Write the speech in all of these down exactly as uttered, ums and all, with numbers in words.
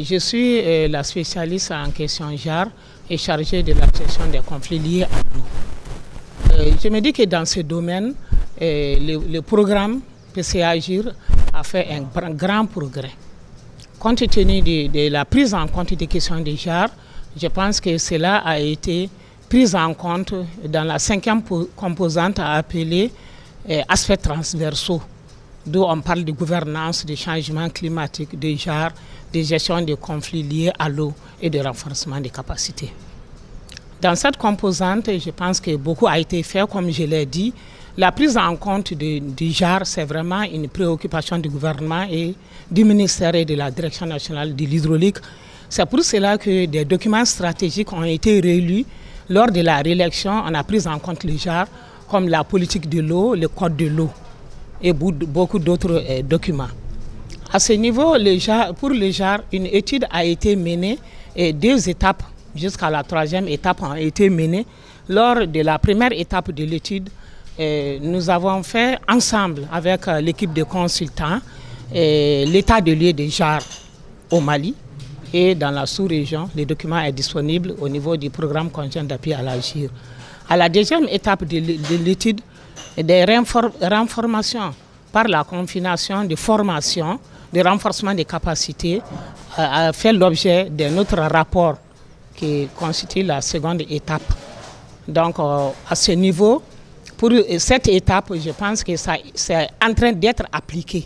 Je suis euh, la spécialiste en question J A R et chargée de la gestion des conflits liés à l'eau. Euh, je me dis que dans ce domaine, euh, le, le programme P C A Agir a fait un grand progrès. Compte tenu de, de la prise en compte des questions de J A R, je pense que cela a été pris en compte dans la cinquième composante appelée euh, aspects transversaux, d'où on parle de gouvernance, de changement climatique, de J A R, de gestion des conflits liés à l'eau et de renforcement des capacités. Dans cette composante, je pense que beaucoup a été fait, comme je l'ai dit. La prise en compte du J A R, c'est vraiment une préoccupation du gouvernement et du ministère et de la Direction nationale de l'hydraulique. C'est pour cela que des documents stratégiques ont été relus. Lors de la réélection, on a pris en compte le J A R, comme la politique de l'eau, le code de l'eau et beaucoup d'autres euh, documents. À ce niveau, le J A R, pour le J A R, une étude a été menée et deux étapes jusqu'à la troisième étape ont été menées. Lors de la première étape de l'étude, euh, nous avons fait ensemble avec euh, l'équipe de consultants euh, l'état de lieu des J A R au Mali et dans la sous-région. Le document est disponible au niveau du programme conjoint d'appui à l'Agir. À la deuxième étape de l'étude, des renformations par la combinaison de formation, de renforcement des capacités a fait l'objet de notre rapport qui constitue la seconde étape. Donc à ce niveau, pour cette étape, je pense que ça c'est en train d'être appliqué.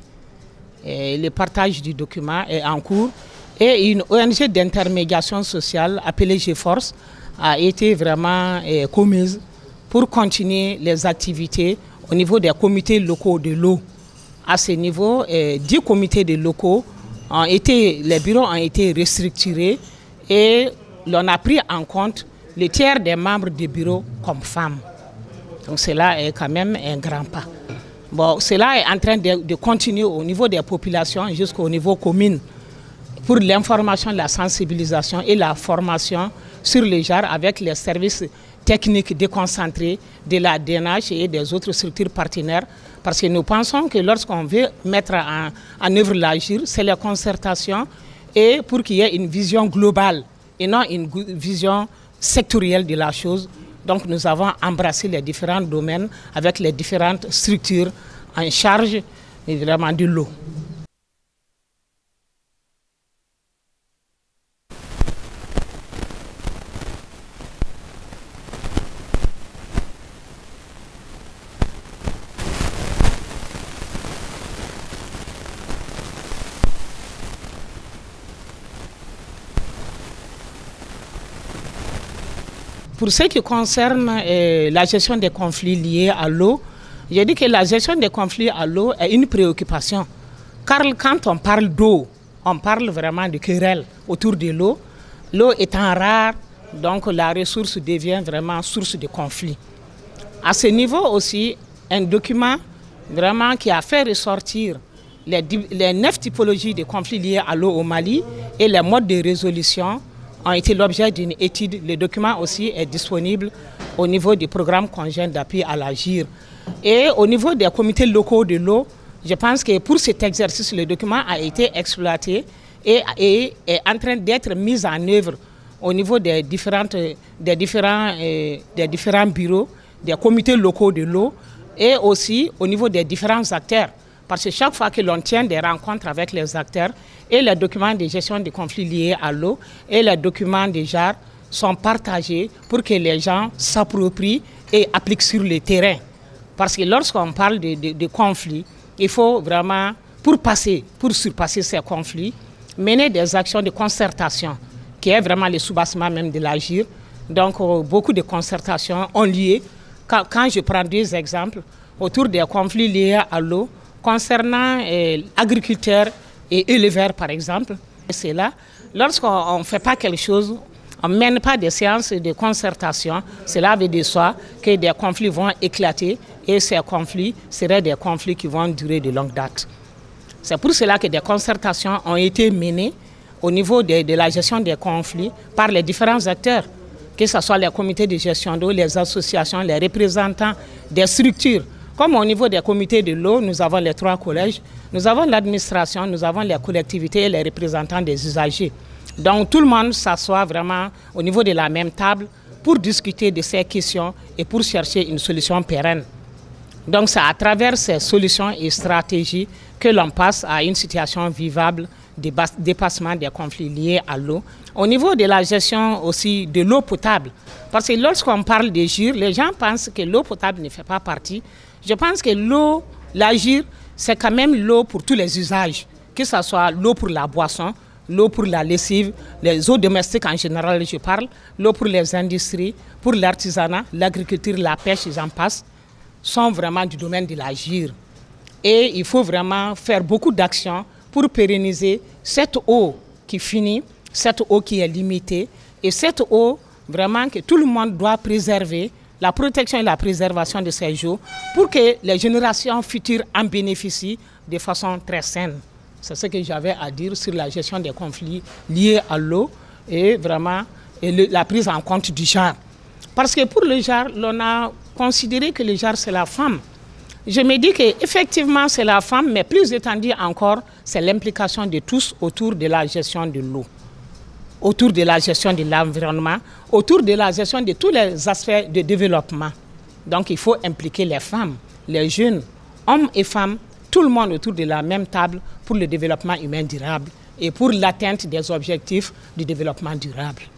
Et le partage du document est en cours et une O N G d'intermédiation sociale appelée G-Force a été vraiment eh, commise pour continuer les activités au niveau des comités locaux de l'eau. À ce niveau, eh, dix comités de locaux ont été, les bureaux ont été restructurés et l'on a pris en compte le tiers des membres des bureaux comme femmes. Donc cela est quand même un grand pas. Bon, cela est en train de, de continuer au niveau des populations jusqu'au niveau commune pour l'information, la sensibilisation et la formation sur le J A R avec les services techniques déconcentrés de la D N H et des autres structures partenaires. Parce que nous pensons que lorsqu'on veut mettre en, en œuvre l'Agir, c'est la concertation et pour qu'il y ait une vision globale et non une vision sectorielle de la chose. Donc nous avons embrassé les différents domaines avec les différentes structures en charge évidemment de l'eau. Pour ce qui concerne euh, la gestion des conflits liés à l'eau, je dis que la gestion des conflits à l'eau est une préoccupation. Car quand on parle d'eau, on parle vraiment de querelles autour de l'eau. L'eau étant rare, donc la ressource devient vraiment source de conflits. À ce niveau aussi, un document vraiment qui a fait ressortir les, les neuf typologies de conflits liés à l'eau au Mali et les modes de résolution ont été l'objet d'une étude. Le document aussi est disponible au niveau du programme conjoint d'appui à l'Agir. Et au niveau des comités locaux de l'eau, je pense que pour cet exercice, le document a été exploité et, et est en train d'être mis en œuvre au niveau des, différentes, des, différents, euh, des différents bureaux, des comités locaux de l'eau et aussi au niveau des différents acteurs. Parce que chaque fois que l'on tient des rencontres avec les acteurs et les documents de gestion des conflits liés à l'eau et les documents de J A R sont partagés pour que les gens s'approprient et appliquent sur le terrain. Parce que lorsqu'on parle de, de, de conflits, il faut vraiment, pour passer, pour surpasser ces conflits, mener des actions de concertation, qui est vraiment le soubassement même de l'Agir. Donc euh, beaucoup de concertations ont lieu. Quand, quand je prends deux exemples, autour des conflits liés à l'eau, concernant euh, agriculteurs et éleveurs, par exemple, c'est là, lorsqu'on ne fait pas quelque chose, on ne mène pas des séances de concertation, cela veut dire soit que des conflits vont éclater et ces conflits seraient des conflits qui vont durer de longue date. C'est pour cela que des concertations ont été menées au niveau de, de la gestion des conflits par les différents acteurs, que ce soit les comités de gestion d'eau, les associations, les représentants des structures. Comme au niveau des comités de l'eau, nous avons les trois collèges, nous avons l'administration, nous avons les collectivités et les représentants des usagers. Donc tout le monde s'assoit vraiment au niveau de la même table pour discuter de ces questions et pour chercher une solution pérenne. Donc c'est à travers ces solutions et stratégies que l'on passe à une situation vivable de dépassement des conflits liés à l'eau. Au niveau de la gestion aussi de l'eau potable, parce que lorsqu'on parle de G I R, les gens pensent que l'eau potable ne fait pas partie. Je pense que l'eau, la G I R, c'est quand même l'eau pour tous les usages, que ce soit l'eau pour la boisson, l'eau pour la lessive, les eaux domestiques en général, je parle, l'eau pour les industries, pour l'artisanat, l'agriculture, la pêche, j'en passe, sont vraiment du domaine de la G I R. Et il faut vraiment faire beaucoup d'actions pour pérenniser cette eau qui finit, cette eau qui est limitée, et cette eau vraiment que tout le monde doit préserver, la protection et la préservation de ces eaux, pour que les générations futures en bénéficient de façon très saine. C'est ce que j'avais à dire sur la gestion des conflits liés à l'eau et vraiment et le, la prise en compte du genre. Parce que pour le genre, l'on a considéré que le genre c'est la femme. Je me dis qu'effectivement c'est la femme, mais plus étendu encore, c'est l'implication de tous autour de la gestion de l'eau, autour de la gestion de l'environnement, autour de la gestion de tous les aspects de développement. Donc il faut impliquer les femmes, les jeunes, hommes et femmes, tout le monde autour de la même table pour le développement humain durable et pour l'atteinte des objectifs du développement durable.